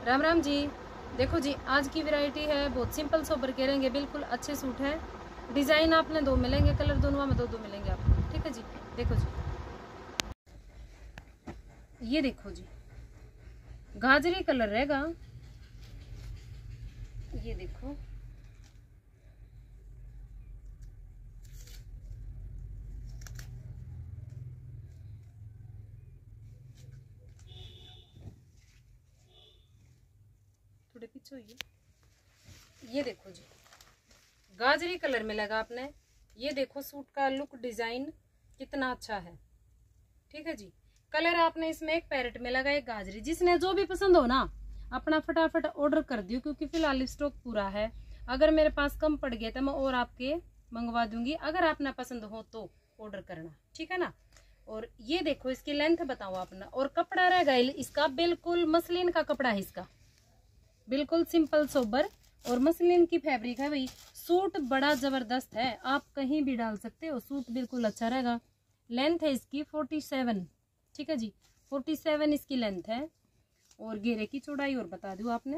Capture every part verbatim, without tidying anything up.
राम राम जी। देखो जी, आज की वैरायटी है बहुत सिंपल सोबर के रहेंगे, बिल्कुल अच्छे सूट है। डिजाइन आपने दो मिलेंगे, कलर दोनों में दो दो मिलेंगे आपको। ठीक है जी। देखो जी, ये देखो जी, गाजरी कलर रहेगा। ये देखो, थोड़े पीछे होइए। ये देखो जी, गाजरी कलर मिलेगा आपने। ये देखो सूट का लुक, डिजाइन कितना अच्छा है। ठीक है जी। कलर आपने इसमें एक पैरेट में लगा, एक गाजरी। जिसने जो भी पसंद हो ना, अपना फटाफट ऑर्डर कर दियो, क्योंकि फिलहाल स्टॉक पूरा है। अगर मेरे पास कम पड़ गया तो मैं और आपके मंगवा दूंगी। अगर आपने पसंद हो तो ऑर्डर करना, ठीक है ना। और ये देखो, इसकी लेंथ बताओ अपना। और कपड़ा रहेगा इसका बिल्कुल मसलिन का कपड़ा है इसका, बिल्कुल सिंपल सोबर और मसलिन की फैब्रिक है भाई। सूट बड़ा जबरदस्त है, आप कहीं भी डाल सकते हो। सूट बिल्कुल अच्छा रहेगा। लेंथ है इसकी फोर्टी सेवन। ठीक है जी, फोर्टी सेवन इसकी लेंथ है। और घेरे की चौड़ाई और बता दूं आपने,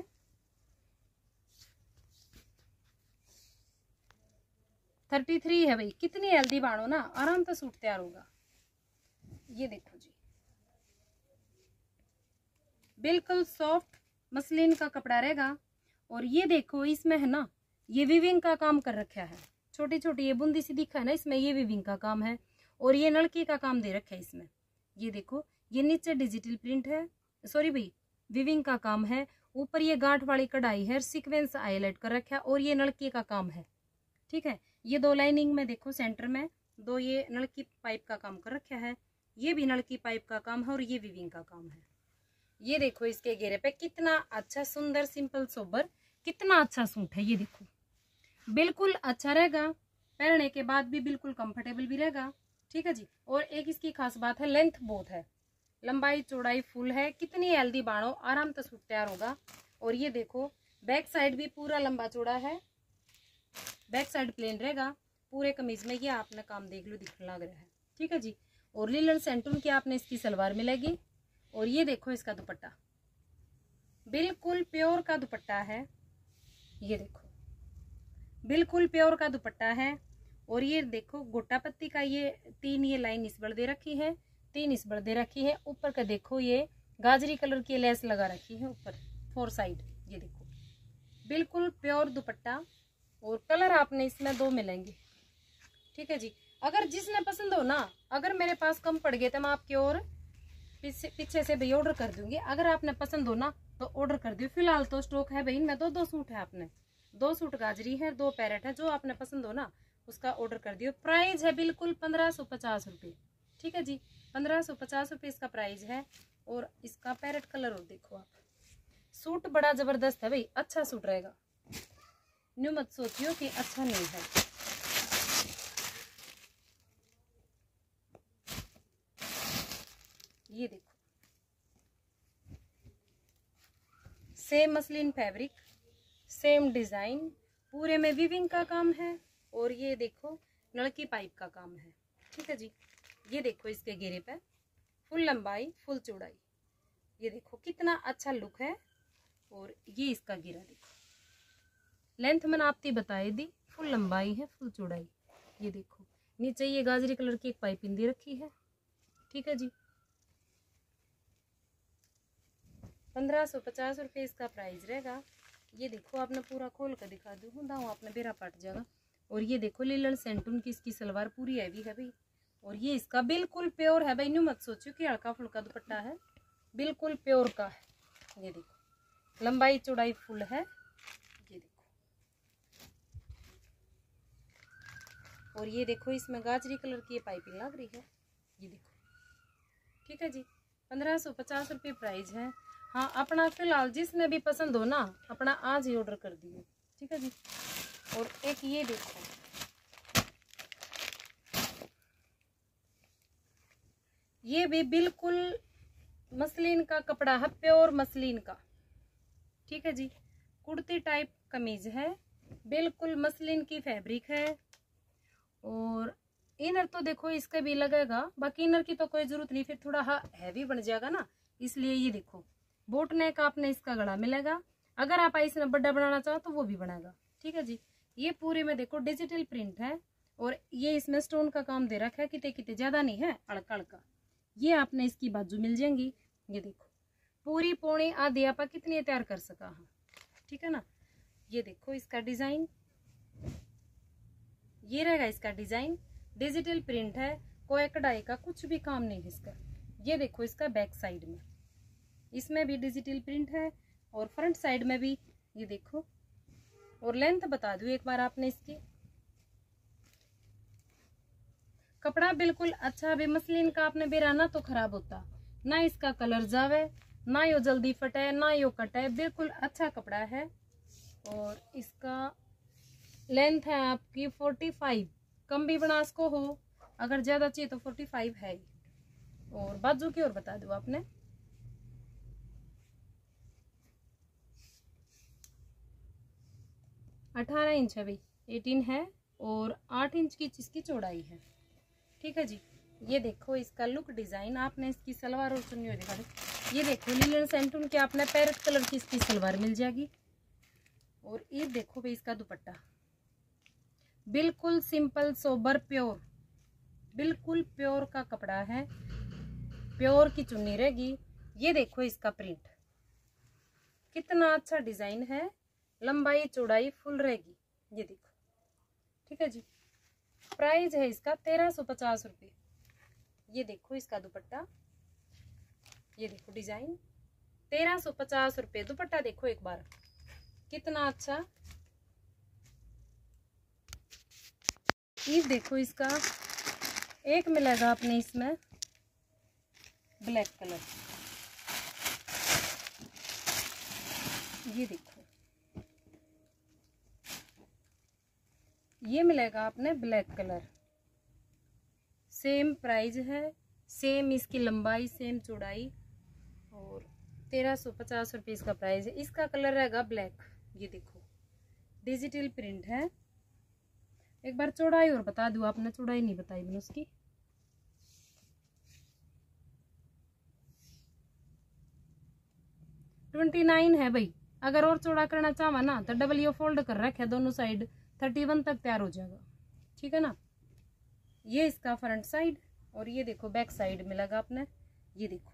थर्टी थ्री है भाई। कितनी हेल्दी बाणो ना, आराम से सूट तैयार होगा। ये देखो जी, बिल्कुल सॉफ्ट मसलिन का कपड़ा रहेगा। और ये देखो, इसमें है ना, ये विविंग का काम कर रखा है। छोटी छोटी ये बूंदी सी दिखा है ना, इसमें ये विविंग का काम है। और ये नलकी का काम दे रखा है इसमें। ये देखो, ये नीचे डिजिटल प्रिंट है, सॉरी भाई, विविंग का काम है। ऊपर ये गांठ वाली कढ़ाई है, सीक्वेंस हाईलाइट कर रखा है। और ये नलकी का काम है। ठीक है, ये दो लाइनिंग में देखो, सेंटर में दो ये नलकी पाइप का काम कर रखा है। ये भी नलकी पाइप का काम है और ये विविंग का काम है। ये देखो, इसके घेरे पे कितना अच्छा सुंदर सिंपल सोबर, कितना अच्छा सूट है। ये देखो, बिल्कुल अच्छा रहेगा, पहनने के बाद भी बिल्कुल कंफर्टेबल भी रहेगा। ठीक है जी। और एक इसकी खास बात है, लेंथ बहुत है, लंबाई चौड़ाई फुल है। कितनी हेल्दी बाणो, आराम से सूट तैयार होगा। और ये देखो, बैक साइड भी पूरा लंबा चौड़ा है, बैक साइड प्लेन रहेगा पूरे कमीज में। ये आपने काम देख लो, दिखने लग रहा है। ठीक है जी। और लीलन सेंटून की आपने इसकी सलवार मिलेगी। और ये देखो, इसका दुपट्टा बिल्कुल प्योर का दुपट्टा है। ये देखो, बिल्कुल प्योर का दुपट्टा है। और ये देखो, गोटा पत्ती का ये तीन ये लाइन इस बड़ दे रखी है, तीन इस बड़ दे रखी है। ऊपर का देखो, ये गाजरी कलर की लेस लगा रखी है ऊपर फोर साइड। ये देखो, बिल्कुल प्योर दुपट्टा। और कलर आपने इसमें दो मिलेंगे। ठीक है जी। अगर जिसने पसंद हो ना, अगर मेरे पास कम पड़ गए तो मैं आपकी और पीछे पीछे से भाई ऑर्डर कर दूंगी। अगर आपने पसंद हो ना तो ऑर्डर कर दियो। फिलहाल तो स्टॉक है भाई, इनमें दो दो सूट है। आपने दो सूट गाजरी है, दो पैरेट है। जो आपने पसंद हो ना उसका ऑर्डर कर दियो। प्राइस है बिल्कुल पंद्रह सौ पचास रुपये। ठीक है जी, पंद्रह सौ पचास रुपये इसका प्राइस है। और इसका पैरेट कलर और देखो आप, सूट बड़ा जबरदस्त है भाई, अच्छा सूट रहेगा। न्यू मत सोचियो कि अच्छा नहीं है। ये देखो, same muslin fabric, same design, पूरे में विविंग का काम है। और ये देखो, नलकी पाइप का काम है। ठीक है जी। ये देखो, इसके घेरे पे फुल लंबाई फुल चौड़ाई। ये देखो कितना अच्छा लुक है। और ये इसका घेरा देखो, लेंथ मैंने आपकी बताई दी, फुल लंबाई है फुल चौड़ाई। ये देखो, नीचे ये गाजरी कलर की एक पाइपिंग दे रखी है। ठीक है जी, पंद्रह सौ पचास रुपये इसका प्राइस रहेगा। ये देखो, आपने पूरा खोल कर दिखा दूँ दाऊ, आपने बेरा पट जाएगा। और ये देखो, लीलन सेंटून की इसकी सलवार पूरी हैवी है भाई। और ये इसका बिल्कुल प्योर है भाई, न्यू मत सोचो कि हल्का फुल्का दुपट्टा है, बिल्कुल प्योर का है। ये देखो, लंबाई चौड़ाई फुल है। ये देखो, और ये देखो, इसमें गाजरी कलर की पाइपिंग लग रही है। ये देखो, ठीक है जी, पंद्रह सौ पचास रुपये प्राइस है। हाँ, अपना फिलहाल जिसने भी पसंद हो ना, अपना आज ही ऑर्डर कर दिए। ठीक है जी। और एक ये देखो, ये भी बिल्कुल मसलिन का कपड़ा है, प्योर मसलिन का। ठीक है जी, कुर्ती टाइप कमीज है, बिल्कुल मसलिन की फैब्रिक है। और इनर तो देखो इसका भी लगेगा, बाकी इनर की तो कोई जरूरत नहीं, फिर थोड़ा हैवी बन जाएगा ना, इसलिए ये देखो बोट नेक आपने इसका गला मिलेगा। अगर आप इसने बड़ा बनाना चाहो तो वो भी बनेगा, ठीक है जी। ये पूरे में देखो डिजिटल प्रिंट है और ये इसमें स्टोन का काम दे रखा है, कितने कितने ज्यादा नहीं है, अड़का अड़का। ये आपने इसकी बाजू मिल जाएंगी, ये देखो पूरी पौने आधी आप कितनी तैयार कर सका हाँ, ठीक है ना। ये देखो इसका डिजाइन, ये रहेगा इसका डिजाइन, डिजिटल प्रिंट है, कोई कढ़ाई का कुछ भी काम नहीं है इसका। ये देखो इसका बैक साइड में, इसमें भी डिजिटल प्रिंट है और फ्रंट साइड में भी, ये देखो। और लेंथ बता दूं एक बार आपने इसकी, कपड़ा बिल्कुल अच्छा भी मसलिन का आपने बेराना तो खराब होता ना, इसका कलर जावे ना, यो जल्दी फटे ना यो कटे, बिल्कुल अच्छा कपड़ा है। और इसका लेंथ है आपकी फोर्टी फाइव, कम भी बना इसको हो, अगर ज्यादा चाहिए तो फोर्टी फाइव है। और बाजू की और बता दूं आपने, अठारह इंच है भाई, एटीन है और आठ इंच की इसकी चौड़ाई है, ठीक है जी। ये देखो इसका लुक डिजाइन, आपने इसकी सलवार और चुन्नी दिखा दी। ये देखो लिनन सेंटून के आपने पैरेट कलर की इसकी सलवार मिल जाएगी। और ये देखो भाई इसका दुपट्टा, बिल्कुल सिंपल सोबर प्योर, बिल्कुल प्योर का कपड़ा है, प्योर की चुन्नी रहेगी। ये देखो इसका प्रिंट, कितना अच्छा डिजाइन है, लंबाई चौड़ाई फुल रहेगी, ये देखो, ठीक है जी। प्राइस है इसका तेरह सौ पचास रुपये। ये देखो इसका दुपट्टा, ये देखो डिजाइन, तेरह सौ पचास रुपये दुपट्टा। देखो एक बार कितना अच्छा, ये देखो इसका एक मिलेगा आपने इसमें ब्लैक कलर, ये देखो ये मिलेगा आपने ब्लैक कलर, सेम प्राइस है, सेम इसकी लंबाई सेम चौड़ाई और तेरह सौ पचास रुपये इसका प्राइस है। इसका कलर रहेगा ब्लैक, ये देखो डिजिटल प्रिंट है। एक बार चौड़ाई और बता दूं, आपने चौड़ाई नहीं बताई मैंने उसकी, ट्वेंटी नाइन है भाई। अगर और चौड़ा करना चाहवा ना तो डबल यो फोल्ड कर रखे दोनों साइड, थर्टी वन तक तैयार हो जाएगा, ठीक है ना। ये इसका फ्रंट साइड और ये देखो बैक साइड मिलेगा आपने, ये देखो,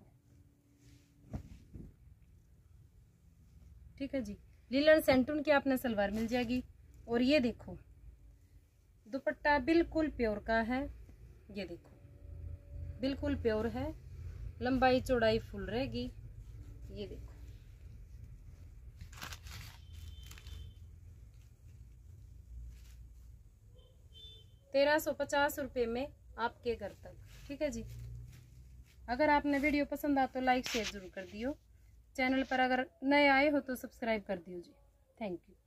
ठीक है जी। लिनन सेंटून की आपने सलवार मिल जाएगी। और ये देखो दुपट्टा बिल्कुल प्योर का है, ये देखो बिल्कुल प्योर है, लंबाई चौड़ाई फुल रहेगी, ये देखो। तेरह सौ पचास रुपये में आपके घर तक, ठीक है जी। अगर आपने वीडियो पसंद आ तो लाइक शेयर जरूर कर दियो। चैनल पर अगर नए आए हो तो सब्सक्राइब कर दियो जी। Thank you.